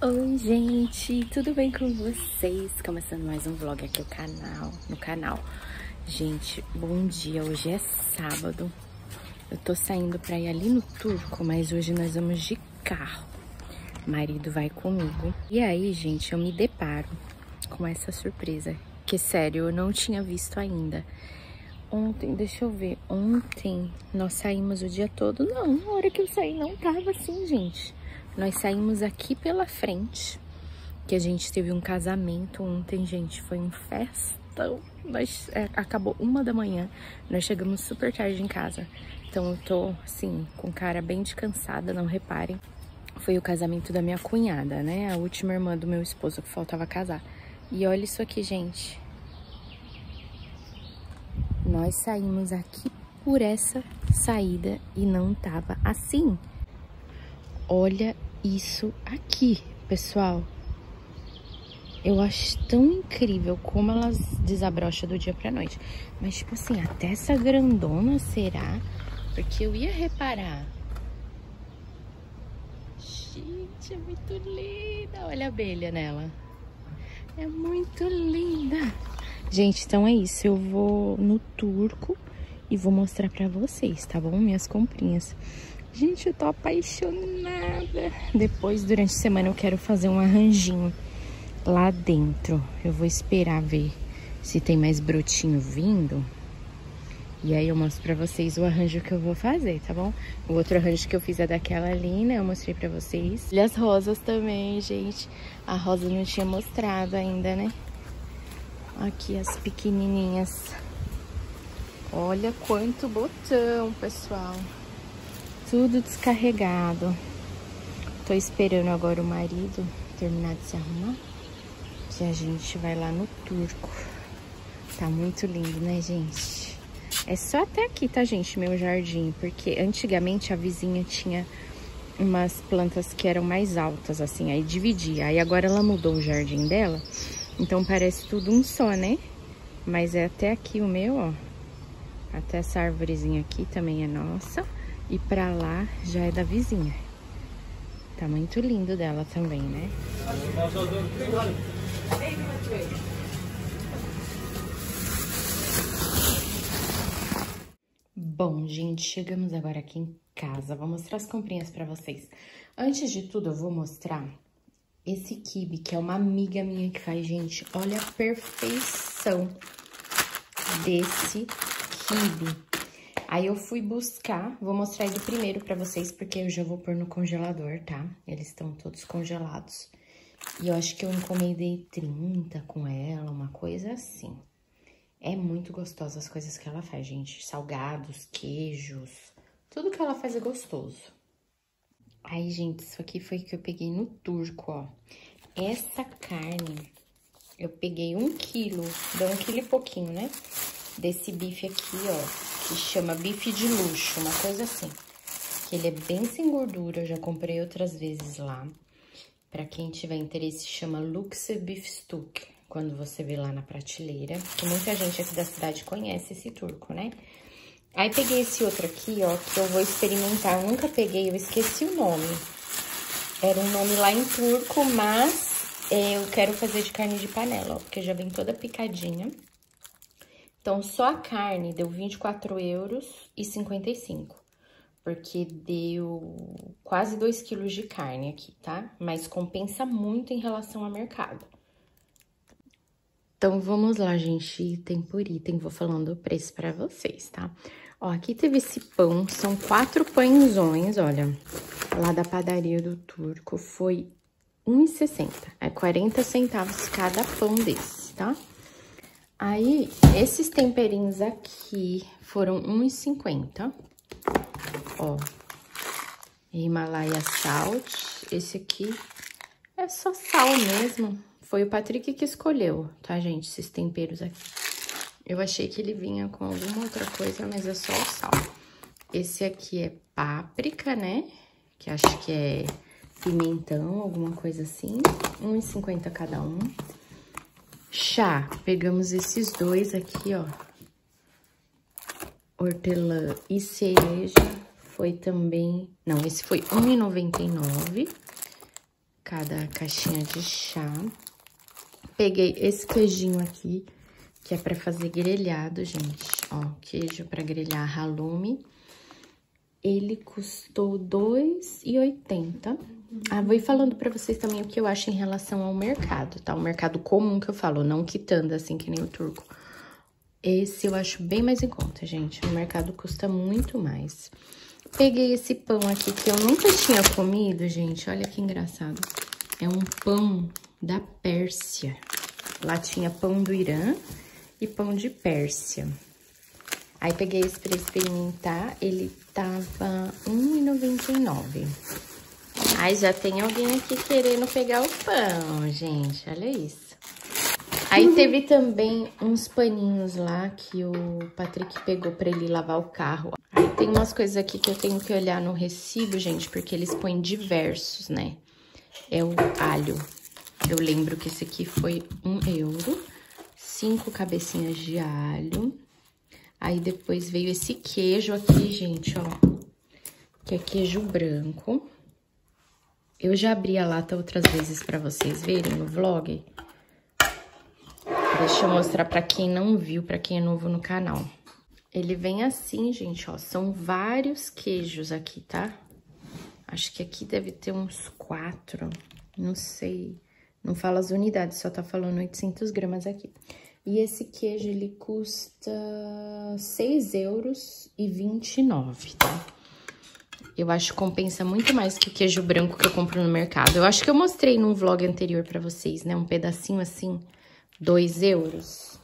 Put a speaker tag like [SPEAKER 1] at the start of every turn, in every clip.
[SPEAKER 1] Oi, gente, tudo bem com vocês? Começando mais um vlog aqui no canal. Gente, bom dia, hoje é sábado. Eu tô saindo pra ir ali no Turco, mas hoje nós vamos de carro. O marido vai comigo. E aí, gente, eu me deparo com essa surpresa, que sério, eu não tinha visto ainda. Ontem, deixa eu ver, ontem nós saímos o dia todo. Não, na hora que eu saí não tava assim, gente. Nós saímos aqui pela frente, que a gente teve um casamento ontem, gente, foi um festão. Acabou 1 da manhã, nós chegamos super tarde em casa. Então eu tô, assim, com cara bem descansada, não reparem. Foi o casamento da minha cunhada, né? A última irmã do meu esposo que faltava casar. E olha isso aqui, gente. Nós saímos aqui por essa saída e não tava assim. Olha isso aqui, pessoal. Eu acho tão incrível como elas desabrocham do dia pra noite. Mas, tipo assim, até essa grandona, será? Porque eu ia reparar. Gente, é muito linda. Olha a abelha nela. É muito linda. Gente, então é isso. Eu vou no Turco e vou mostrar pra vocês, tá bom? Minhas comprinhas. Gente, eu tô apaixonada. Depois, durante a semana, eu quero fazer um arranjinho lá dentro. Eu vou esperar ver se tem mais brotinho vindo. E aí eu mostro pra vocês o arranjo que eu vou fazer, tá bom? O outro arranjo que eu fiz é daquela ali, né? Eu mostrei pra vocês. E as rosas também, gente. A rosa não tinha mostrado ainda, né? Aqui as pequenininhas. Olha quanto botão, pessoal. Tudo descarregado. Tô esperando agora o marido terminar de se arrumar, que a gente vai lá no Turco. Tá muito lindo, né, gente? É só até aqui, tá, gente, meu jardim. Porque antigamente a vizinha tinha umas plantas que eram mais altas, assim, aí dividia. Aí agora ela mudou o jardim dela, então parece tudo um só, né? Mas é até aqui o meu, ó. Até essa árvorezinha aqui também é nossa. E pra lá já é da vizinha. Tá muito lindo dela também, né? Bom, gente, chegamos agora aqui em casa. Vou mostrar as comprinhas pra vocês. Antes de tudo, eu vou mostrar esse quibe, que é uma amiga minha que faz, gente. Olha a perfeição desse quibe. Aí eu fui buscar, vou mostrar ele primeiro pra vocês, porque eu já vou pôr no congelador, tá? Eles estão todos congelados. E eu acho que eu encomendei 30 com ela, uma coisa assim. É muito gostosa as coisas que ela faz, gente. Salgados, queijos, tudo que ela faz é gostoso. Aí, gente, isso aqui foi que eu peguei no Turco, ó. Essa carne, eu peguei 1 quilo, deu 1 quilo e pouquinho, né? Desse bife aqui, ó. Que chama bife de luxo, uma coisa assim. Que ele é bem sem gordura, eu já comprei outras vezes lá. Pra quem tiver interesse, chama Luxe Beef Stuck, quando você vê lá na prateleira. Porque muita gente aqui da cidade conhece esse turco, né? Aí peguei esse outro aqui, ó, que eu vou experimentar. Eu nunca peguei, eu esqueci o nome. Era um nome lá em turco, mas eu quero fazer de carne de panela, ó, porque já vem toda picadinha. Então, só a carne deu 24,55 €, porque deu quase 2 quilos de carne aqui, tá? Mas compensa muito em relação ao mercado. Então, vamos lá, gente, item por item, vou falando o preço pra vocês, tá? Ó, aqui teve esse pão, são 4 pãezões, olha, lá da padaria do Turco, foi R$1,60, é 40 centavos cada pão desse, tá? Aí, esses temperinhos aqui foram R$1,50. Ó, Himalaya Salt. Esse aqui é só sal mesmo. Foi o Patrick que escolheu, tá, gente? Esses temperos aqui. Eu achei que ele vinha com alguma outra coisa, mas é só o sal. Esse aqui é páprica, né? Que acho que é pimentão, alguma coisa assim. R$1,50 cada um. Chá, pegamos esses dois aqui, ó. Hortelã e cereja, foi também... Não, esse foi R$1,99. cada caixinha de chá. Peguei esse queijinho aqui, que é pra fazer grelhado, gente. Ó, queijo pra grelhar halloumi. Ele custou R$ 2,80. Ah, vou ir falando pra vocês também o que eu acho em relação ao mercado, tá? O mercado comum que eu falo, não quitanda, assim, que nem o turco. Esse eu acho bem mais em conta, gente. O mercado custa muito mais. Peguei esse pão aqui que eu nunca tinha comido, gente. Olha que engraçado. É um pão da Pérsia. Lá tinha pão do Irã e pão de Pérsia. Aí, peguei esse pra experimentar, ele tava R$ 1,99. Aí, já tem alguém aqui querendo pegar o pão, gente, olha isso. Aí, teve também uns paninhos lá que o Patrick pegou pra ele lavar o carro. Aí, tem umas coisas aqui que eu tenho que olhar no recibo, gente, porque eles põem diversos, né? É o alho. Eu lembro que esse aqui foi €1. 5 cabecinhas de alho. Aí, depois veio esse queijo aqui, gente, ó. Que é queijo branco. Eu já abri a lata outras vezes pra vocês verem no vlog. Deixa eu mostrar pra quem não viu, pra quem é novo no canal. Ele vem assim, gente, ó. São vários queijos aqui, tá? Acho que aqui deve ter uns 4. Não sei. Não fala as unidades, só tá falando 800 gramas aqui. E esse queijo, ele custa R$ 6,29, tá? Eu acho que compensa muito mais que o queijo branco que eu compro no mercado. Eu acho que eu mostrei num vlog anterior pra vocês, né? Um pedacinho assim, €2.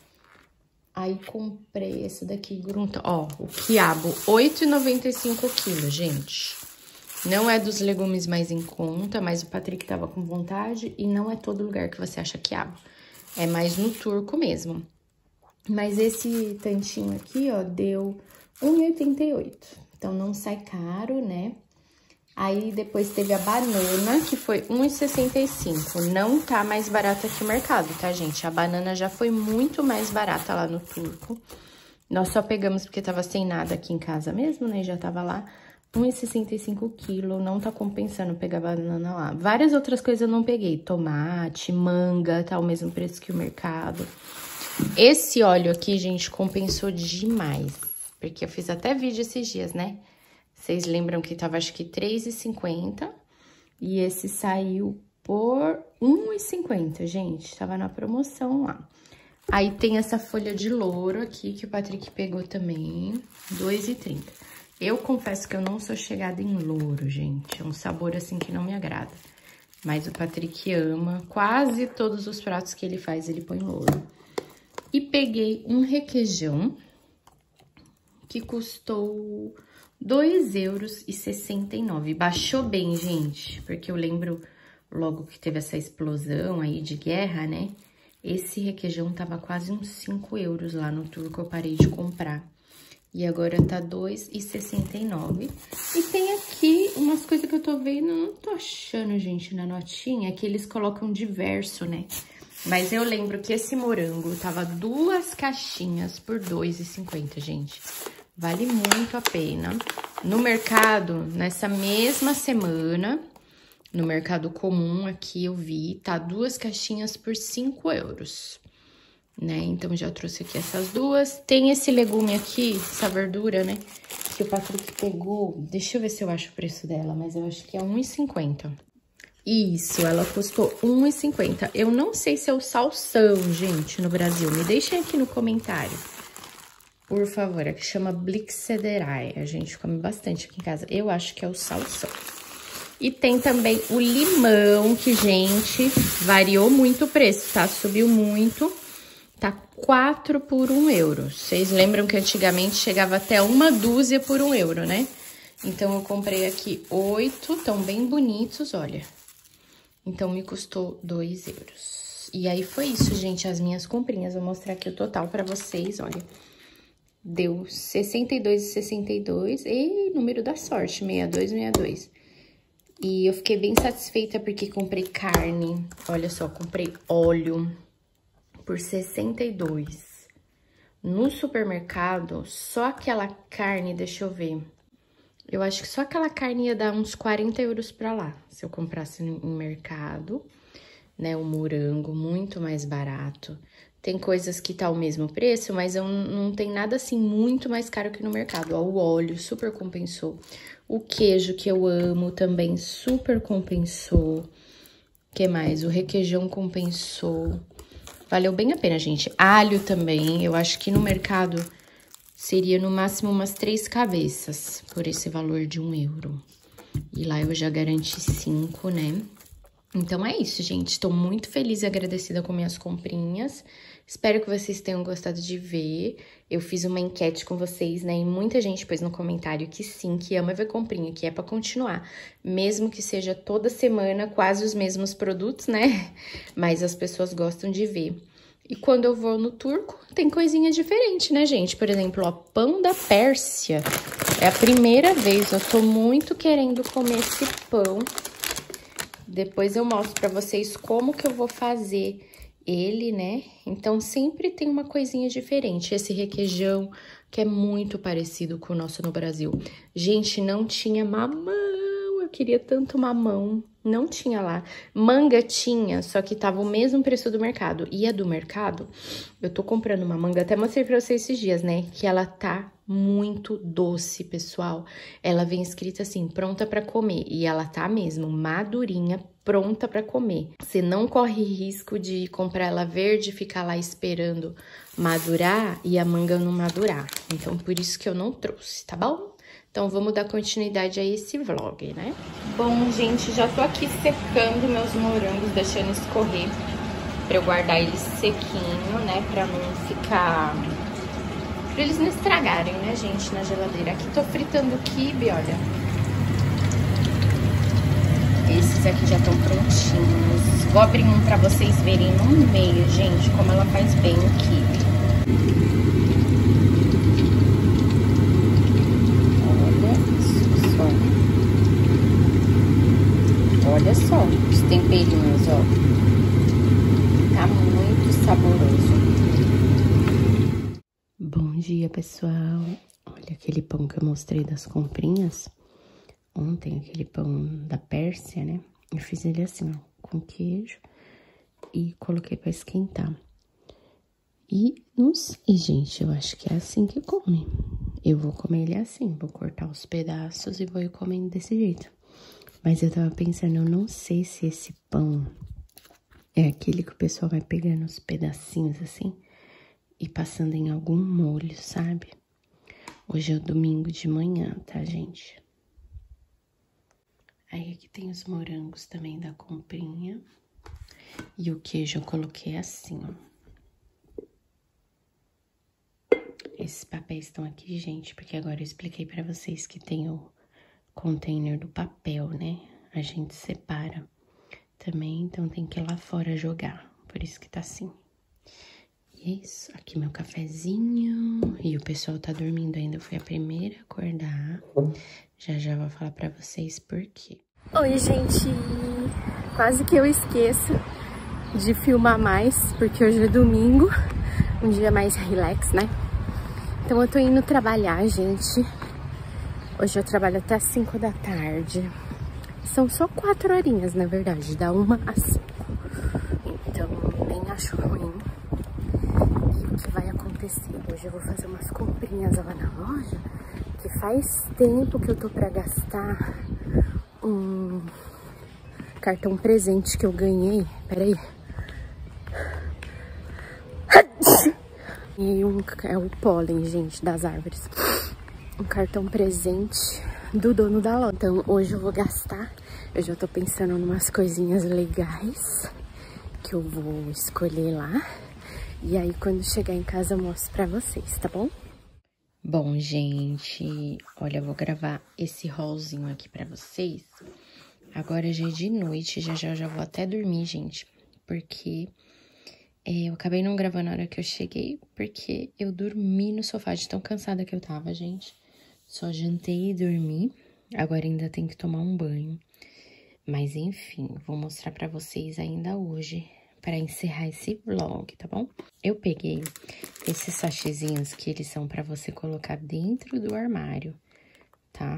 [SPEAKER 1] Aí, comprei esse daqui, grunta. Ó, o quiabo, R$ 8,95 o quilo, gente. Não é dos legumes mais em conta, mas o Patrick tava com vontade e não é todo lugar que você acha quiabo. É mais no turco mesmo. Mas esse tantinho aqui, ó, deu R$ 1,88. Então, não sai caro, né? Aí, depois teve a banana, que foi R$ 1,65. Não tá mais barata que o mercado, tá, gente? A banana já foi muito mais barata lá no turco. Nós só pegamos porque tava sem nada aqui em casa mesmo, né? Já tava lá. R$ 1,65 o quilo, não tá compensando pegar banana lá. Várias outras coisas eu não peguei. Tomate, manga, tá o mesmo preço que o mercado. Esse óleo aqui, gente, compensou demais. Porque eu fiz até vídeo esses dias, né? Vocês lembram que tava, acho que, R$ 3,50. E esse saiu por R$ 1,50, gente. Tava na promoção lá. Aí tem essa folha de louro aqui, que o Patrick pegou também. R$ 2,30. Eu confesso que eu não sou chegada em louro, gente. É um sabor, assim, que não me agrada. Mas o Patrick ama. Quase todos os pratos que ele faz, ele põe louro. E peguei um requeijão, que custou R$ 2,69. Baixou bem, gente, porque eu lembro logo que teve essa explosão aí de guerra, né? Esse requeijão tava quase uns 5 euros lá no turco, eu parei de comprar. E agora tá R$ 2,69. E tem aqui umas coisas que eu tô vendo, não tô achando, gente, na notinha, que eles colocam diverso, né? Mas eu lembro que esse morango tava 2 caixinhas por R$ 2,50, gente. Vale muito a pena. No mercado, nessa mesma semana, no mercado comum aqui eu vi, tá 2 caixinhas por 5 euros. Né? Então, já trouxe aqui essas duas. Tem esse legume aqui, essa verdura, né? Que o Patrick pegou. Deixa eu ver se eu acho o preço dela, mas eu acho que é R$ 1,50. Isso, ela custou R$ 1,50. Eu não sei se é o salsão, gente, no Brasil. Me deixem aqui no comentário. Por favor, é que chama Blixederai. A gente come bastante aqui em casa. Eu acho que é o salsão. E tem também o limão, que, gente, variou muito o preço, tá? Subiu muito. Tá 4 por €1. Vocês lembram que antigamente chegava até uma dúzia por €1, né? Então, eu comprei aqui 8, tão bem bonitos, olha. Então, me custou €2. E aí, foi isso, gente, as minhas comprinhas. Vou mostrar aqui o total pra vocês, olha. Deu 62,62 e número da sorte, 6262. E eu fiquei bem satisfeita porque comprei carne, olha só, comprei óleo por 62. No supermercado, só aquela carne, deixa eu ver, Eu acho que só aquela carne ia dar uns 40 euros pra lá, se eu comprasse no mercado, né? O morango, muito mais barato. Tem coisas que tá o mesmo preço, mas não tem nada assim muito mais caro que no mercado. Ó, o óleo super compensou. O queijo, que eu amo, também super compensou. O que mais? O requeijão compensou. Valeu bem a pena, gente. Alho também, eu acho que no mercado seria no máximo umas 3 cabeças por esse valor de 1 euro. E lá eu já garanti 5, né? Então é isso, gente. Tô muito feliz e agradecida com minhas comprinhas. Espero que vocês tenham gostado de ver. Eu fiz uma enquete com vocês, né? E muita gente pôs no comentário que sim, que ama ver comprinha, que é pra continuar. Mesmo que seja toda semana, quase os mesmos produtos, né? Mas as pessoas gostam de ver. E quando eu vou no turco, tem coisinha diferente, né, gente? Por exemplo, ó, pão da Pérsia. É a primeira vez, eu tô muito querendo comer esse pão. Depois eu mostro pra vocês como que eu vou fazer ele, né? Então, sempre tem uma coisinha diferente. Esse requeijão, que é muito parecido com o nosso no Brasil. Gente, não tinha mamão. Eu queria tanto mamão. Não tinha lá. Manga tinha, só que tava o mesmo preço do mercado. E a do mercado, eu tô comprando uma manga, até mostrei pra vocês esses dias, né? Que ela tá muito doce, pessoal. Ela vem escrita assim, pronta pra comer. E ela tá mesmo, madurinha, pronta pra comer. Você não corre risco de comprar ela verde e ficar lá esperando madurar e a manga não madurar. Então, por isso que eu não trouxe, tá bom? Então, vamos dar continuidade a esse vlog, né? Bom, gente, já tô aqui secando meus morangos, deixando escorrer pra eu guardar eles sequinho, né? Pra não ficar... pra eles não estragarem, né, gente, na geladeira. Aqui tô fritando o quibe, olha. Esses aqui já estão prontinhos. Vou abrir um pra vocês verem no meio, gente, como ela faz bem o quibe. Olha só os temperinhos, ó. Tá muito saboroso. Bom dia, pessoal. Olha aquele pão que eu mostrei das comprinhas. Ontem, aquele pão da Pérsia, né? Eu fiz ele assim, ó, com queijo. E coloquei pra esquentar. E não sei, gente, eu acho que é assim que come. Eu vou comer ele assim, vou cortar os pedaços e vou ir comendo desse jeito. Mas eu tava pensando, eu não sei se esse pão é aquele que o pessoal vai pegando os pedacinhos assim e passando em algum molho, sabe? Hoje é o domingo de manhã, tá, gente? Aí aqui tem os morangos também da comprinha. E o queijo eu coloquei assim, ó. Esses papéis estão aqui, gente, porque agora eu expliquei pra vocês que tem o container do papel, né? A gente separa também, então tem que ir lá fora jogar. Por isso que tá assim. E é isso. Aqui meu cafezinho. E o pessoal tá dormindo ainda. Eu fui a primeira a acordar. Já vou falar pra vocês por quê. Oi, gente. Quase que eu esqueço de filmar mais, porque hoje é domingo. Um dia mais relax, né? Então eu tô indo trabalhar, gente. Hoje eu trabalho até as 5 da tarde. São só 4 horinhas, na verdade, da 1 às 5. Então, nem acho ruim. E o que vai acontecer? Hoje eu vou fazer umas comprinhas lá na loja, que faz tempo que eu tô pra gastar um cartão presente que eu ganhei. Peraí. E é o pólen, gente, das árvores. Um cartão presente do dono da loja. Então, hoje eu vou gastar. Eu já tô pensando em umas coisinhas legais que eu vou escolher lá. E aí, quando chegar em casa, eu mostro pra vocês, tá bom? Bom, gente, olha, eu vou gravar esse haulzinho aqui pra vocês. Agora já é de noite, já vou até dormir, gente. Porque eu acabei não gravando na hora que eu cheguei, porque eu dormi no sofá de tão cansada que eu tava, gente. Só jantei e dormi. Agora ainda tenho que tomar um banho. Mas enfim, vou mostrar pra vocês ainda hoje, pra encerrar esse vlog, tá bom? Eu peguei esses sachêzinhos que eles são pra você colocar dentro do armário, tá?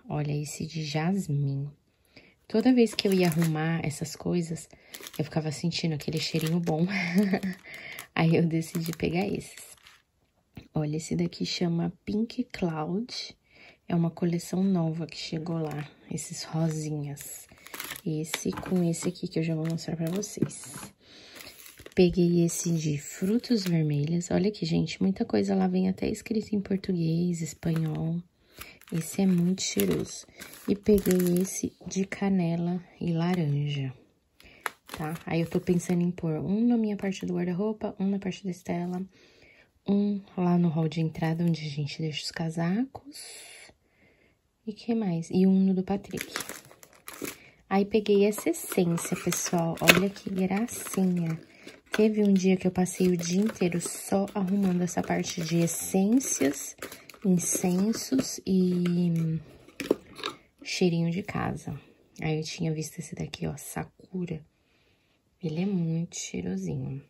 [SPEAKER 1] Olha, esse de jasmim. Toda vez que eu ia arrumar essas coisas, eu ficava sentindo aquele cheirinho bom. Aí eu decidi pegar esses. Olha, esse daqui chama Pink Cloud. É uma coleção nova que chegou lá, esses rosinhas. Esse com esse aqui que eu já vou mostrar pra vocês. Peguei esse de frutas vermelhas. Olha aqui, gente, muita coisa lá vem até escrito em português, espanhol. Esse é muito cheiroso. E peguei esse de canela e laranja, tá? Aí eu tô pensando em pôr um na minha parte do guarda-roupa, um na parte da Estela, um lá no hall de entrada, onde a gente deixa os casacos. E que mais? E um no do Patrick. Aí peguei essa essência, pessoal. Olha que gracinha. Teve um dia que eu passei o dia inteiro só arrumando essa parte de essências, incensos e cheirinho de casa. Aí eu tinha visto esse daqui, ó, Sakura. Ele é muito cheirosinho.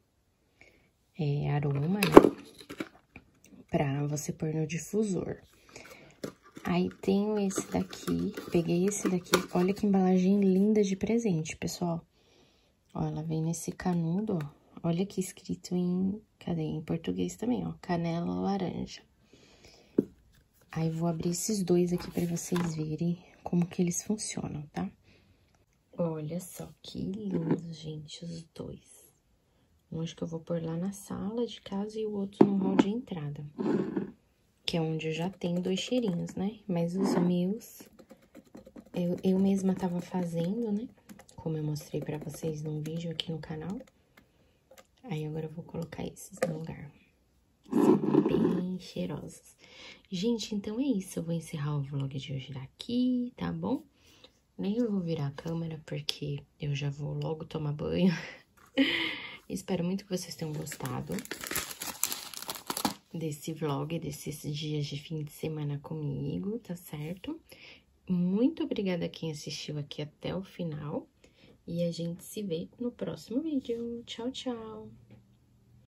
[SPEAKER 1] É aroma, né? Pra você pôr no difusor. Aí tenho esse daqui, peguei esse daqui. Olha que embalagem linda de presente, pessoal. Ó, ela vem nesse canudo, ó. Olha aqui escrito em, cadê? Em português também, ó, canela laranja. Aí, vou abrir esses dois aqui pra vocês verem como que eles funcionam, tá? Olha só que lindos, gente, os dois. Um acho que eu vou pôr lá na sala de casa e o outro no hall de entrada. Que é onde eu já tenho 2 cheirinhos, né? Mas os meus, eu mesma tava fazendo, né? Como eu mostrei pra vocês num vídeo aqui no canal. Aí, agora eu vou colocar esses no lugar. São bem cheirosos. Gente, então é isso. Eu vou encerrar o vlog de hoje daqui, tá bom? Nem eu vou virar a câmera, porque eu já vou logo tomar banho. Espero muito que vocês tenham gostado desse vlog, desses dias de fim de semana comigo, tá certo? Muito obrigada a quem assistiu aqui até o final. E a gente se vê no próximo vídeo. Tchau, tchau!